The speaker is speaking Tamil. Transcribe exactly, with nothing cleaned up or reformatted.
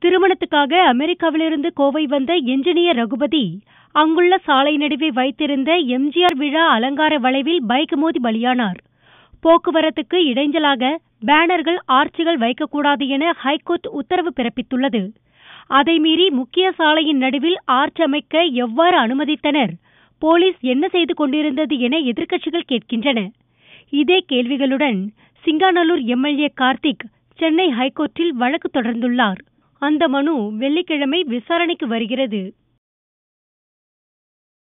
திருமணத்துக்காக அமெரிக்காவிலிருந்து கோவை வந்த என்ஜினியர் ரகுபதி அங்குள்ள சாலை நடுவே வைத்திருந்த எம்ஜிஆர் விழா அலங்கார வளைவில் பைக் மோதி பலியானார். போக்குவரத்துக்கு இடைஞ்சலாக பேனர்கள், ஆர்ச்சுகள் வைக்கக்கூடாது என ஹைகோர்ட் உத்தரவு பிறப்பித்துள்ளது. அதை மீறி முக்கிய சாலையின் நடுவில் ஆர்ச் அமைக்க எவ்வாறு அனுமதித்தனர்? போலீஸ் என்ன செய்து கொண்டிருந்தது என எதிர்க்கட்சிகள் கேட்கின்றன. இதே கேள்விகளுடன் சிங்காநல்லூர் எம்எல்ஏ கார்த்திக் சென்னை ஹைகோர்ட்டில் வழக்கு தொடர்ந்துள்ளார். அந்த மனு வெள்ளிக்கிழமை விசாரணைக்கு வருகிறது.